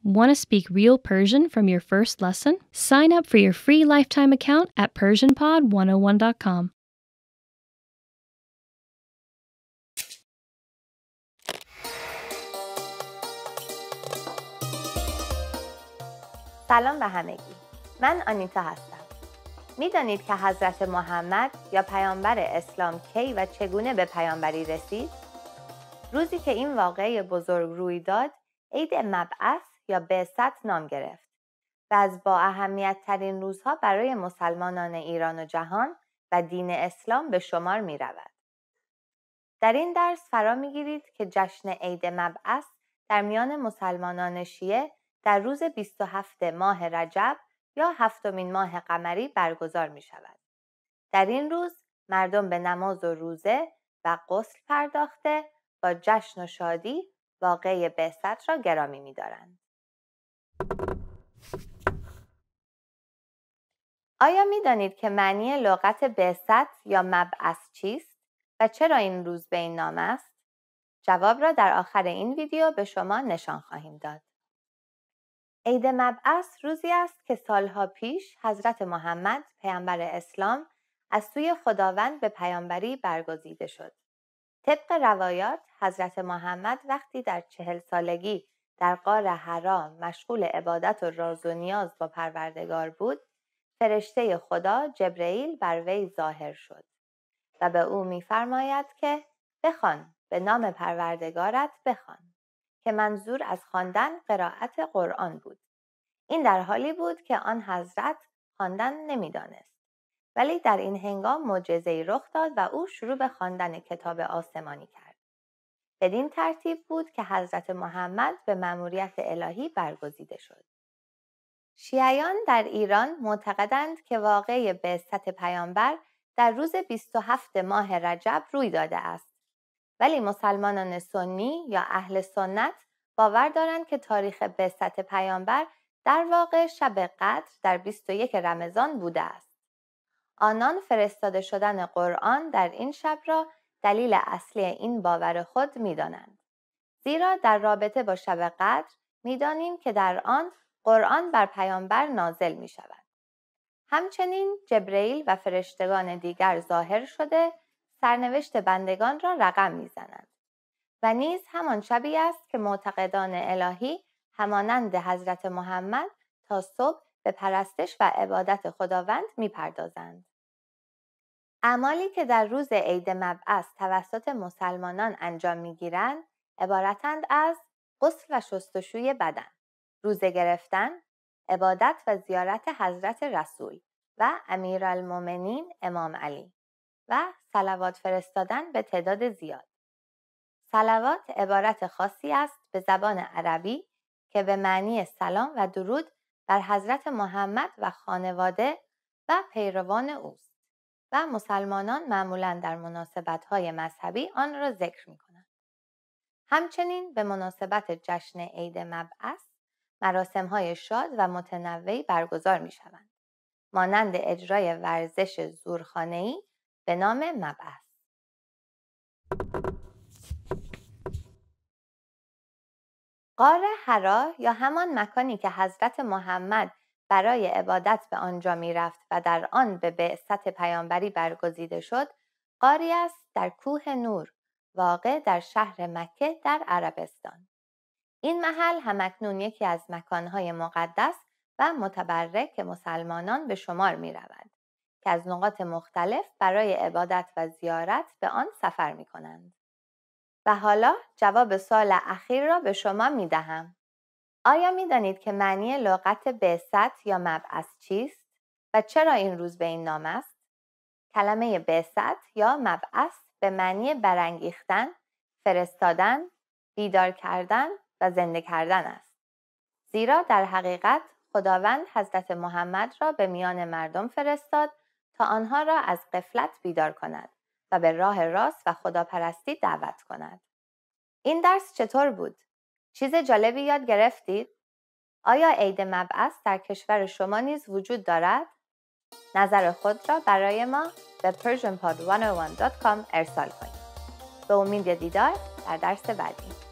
Want to speak real Persian from your first lesson? Sign up for your free lifetime account at PersianPod101.com. سلام به همگی. من آنیتا هستم. میدانید که حضرت محمد یا پیامبر اسلام کی و چگونه به پیامبری رسید؟ روزی که این واقعه بزرگ روی داد، عید مبعث یا بعثت نام گرفت و از با اهمیت ترین روزها برای مسلمانان ایران و جهان و دین اسلام به شمار می رود. در این درس فرا می گیرید که جشن عید مبعث در میان مسلمانان شیعه در روز 27 ماه رجب یا هفتمین ماه قمری برگزار می شود. در این روز مردم به نماز و روزه و غسل پرداخته با جشن و شادی واقعه بعثت را گرامی می دارند. آیا می دانید که معنی لغت بعثت یا مبعث چیست و چرا این روز به این نام است؟ جواب را در آخر این ویدیو به شما نشان خواهیم داد. عید مبعث روزی است که سالها پیش حضرت محمد پیامبر اسلام از سوی خداوند به پیامبری برگزیده شد. طبق روایات حضرت محمد وقتی در 40 سالگی در غار حرا مشغول عبادت و راز و نیاز با پروردگار بود، فرشته خدا جبرئیل بر وی ظاهر شد و به او می‌فرماید که بخوان، به نام پروردگارت بخوان، که منظور از خواندن قرائت قرآن بود. این در حالی بود که آن حضرت خواندن نمی‌دانست، ولی در این هنگام معجزه‌ای رخ داد و او شروع به خواندن کتاب آسمانی کرد. بدین ترتیب بود که حضرت محمد به مأموریت الهی برگزیده شد. شیعیان در ایران معتقدند که واقعه بعثت پیامبر در روز 27 ماه رجب روی داده است، ولی مسلمانان سنی یا اهل سنت باور دارند که تاریخ بعثت پیامبر در واقع شب قدر در 21 رمضان بوده است. آنان فرستاده شدن قرآن در این شب را دلیل اصلی این باور خود می‌دانند. زیرا در رابطه با شب قدر می‌دانیم که در آن قرآن بر پیامبر نازل می‌شود. همچنین جبرئیل و فرشتگان دیگر ظاهر شده سرنوشت بندگان را رقم می‌زنند و نیز همان شبی است که معتقدان الهی همانند حضرت محمد تا صبح به پرستش و عبادت خداوند می‌پردازند. اعمالی که در روز عید مبعث توسط مسلمانان انجام می‌گیرند عبارتند از غسل و شستشوی بدن، روزه گرفتن، عبادت و زیارت حضرت رسول و امیرالمؤمنین امام علی و صلوات فرستادن به تعداد زیاد. صلوات عبارت خاصی است به زبان عربی که به معنی سلام و درود بر حضرت محمد و خانواده و پیروان اوست و مسلمانان معمولاً در مناسبت‌های مذهبی آن را ذکر می‌کنند. همچنین به مناسبت جشن عید مبعث مراسم‌های شاد و متنوعی برگزار می‌شوند، مانند اجرای ورزش زورخانه‌ای به نام مبعث. غار حرا یا همان مکانی که حضرت محمد برای عبادت به آنجا می‌رفت و در آن به بعثت پیامبری برگزیده شد، غاری است در کوه نور واقع در شهر مکه در عربستان. این محل همکنون یکی از مکان‌های مقدس و متبرک مسلمانان به شمار می‌رود که از نقاط مختلف برای عبادت و زیارت به آن سفر می‌کنند. و حالا جواب سوال اخیر را به شما می‌دهم. آیا می‌دانید که معنی لغت بعثت یا مبعث چیست و چرا این روز به این نام است؟ کلمه بعثت یا مبعث به معنی برانگیختن، فرستادن، بیدار کردن و زنده کردن است. زیرا در حقیقت خداوند حضرت محمد را به میان مردم فرستاد تا آنها را از غفلت بیدار کند و به راه راست و خداپرستی دعوت کند. این درس چطور بود؟ چیز جالبی یاد گرفتید؟ آیا عید مبعث در کشور شما نیز وجود دارد؟ نظر خود را برای ما به PersianPod101.com ارسال کنید. به امید دیدار در درس بعدی.